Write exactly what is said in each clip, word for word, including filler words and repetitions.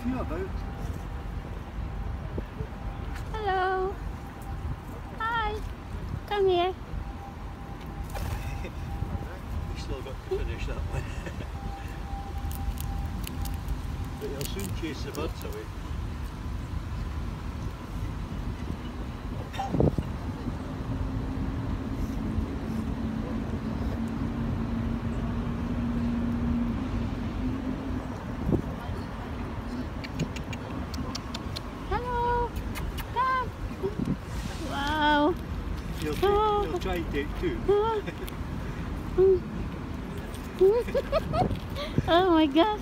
few about. Hello. Hi. Come here. We still got to finish that one. But he'll soon chase the birds away. Hello. Come. Wow. He'll, take, Oh. he'll try and take two. Oh my gosh.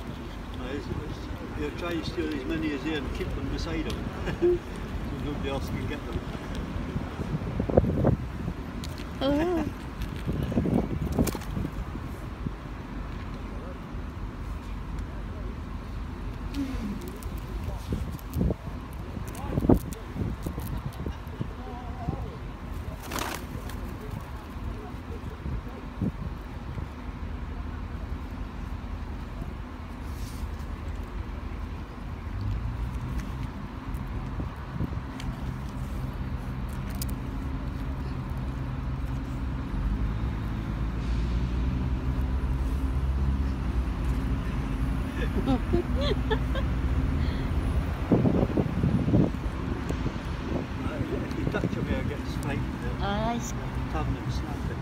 He'll try and steal as many as they and keep them beside him. So nobody else can get them. Oh. If you touch him, he'll get spiked. Oh, I see. Turn and snap it.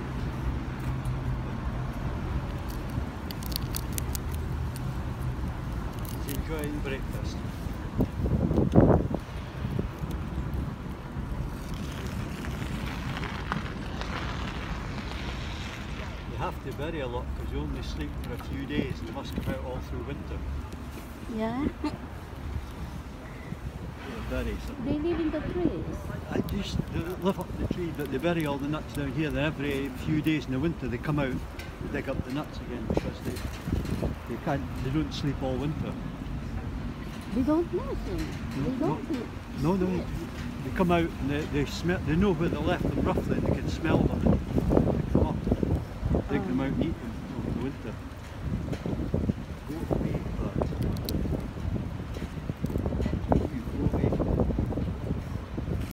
He's enjoying breakfast. You have to bury a lot because you only sleep for a few days and you must come out all through winter. Yeah. You bury some. They live in the trees. I just they live up the tree, but they bury all the nuts down here. Then every few days in the winter they come out and dig up the nuts again because they they can't they don't sleep all winter. They don't know them. They No, don't know. No, no, they come out and they, they smell. They know where they left them roughly. And they can smell them. And they come up, dig them out and eat them.